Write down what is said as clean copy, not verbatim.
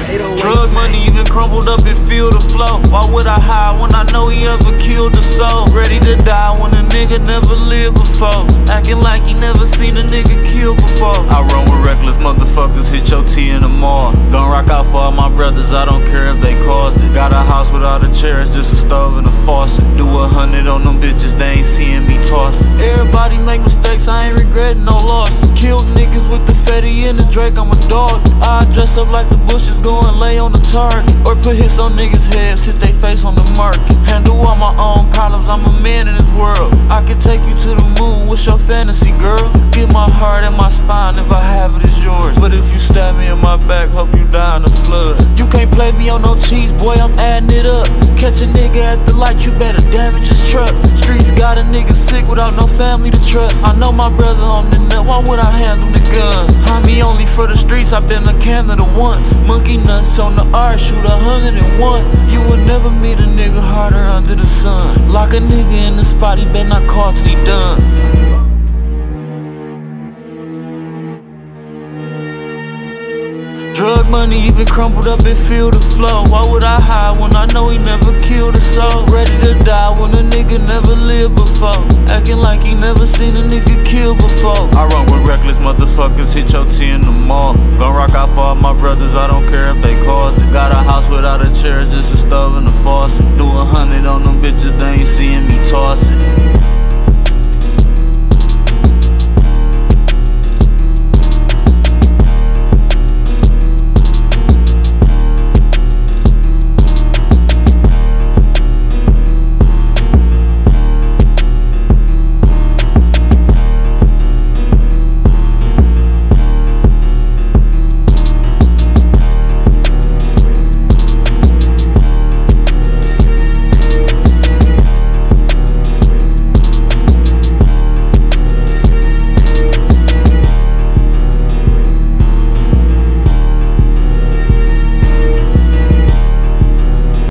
Drug money even crumbled up and feel the flow. Why would I hide when I know he ever killed a soul? Ready to die when a nigga never lived before. Acting like he never seen a nigga kill before. I run with reckless motherfuckers, hit your T in the mall. Gon' rock out for all my brothers, I don't care if they caused it. Got a house without a chair, it's just a stove and a faucet. Do 100 on them bitches, they ain't seeing me toss it. Everybody make mistakes, I ain't regretting no loss. Killed niggas with the Fetty and the Drake, I'm a dog. I dress up like the Bushes, go and lay on the target. Or put hits on niggas' heads, hit they face on the market. Handle all my own problems, I'm a man in this world. I can take you to the moon, what's your fantasy, girl? Get my heart and my spine, if I have it, it's yours. But if you stab me in my back, hope you die in the flood. You can't play me on no cheese, boy, I'm adding it up. Catch a nigga at the light, you better damage his truck. Streets got a nigga sick without no family to trust. I know my brother on the nut, why would I hand him the gun? Homie only for the streets, I been a Canada once. Monkey nuts on the art, shoot 101. You will never meet a nigga harder under the sun. Lock a nigga in the spot, he better not call till he done. Drug money even crumbled up and feel the flow. Why would I hide when I know he never killed a soul? Ready to die when a nigga never lived before. Acting like he never seen a nigga kill before. I run with reckless motherfuckers, hit your T in the mall. Gon' rock out for all my brothers, I don't care if they caused it. Got a house without a chair, it's just a stove and a faucet. Do 100 on them bitches, they ain't seeing me toss it.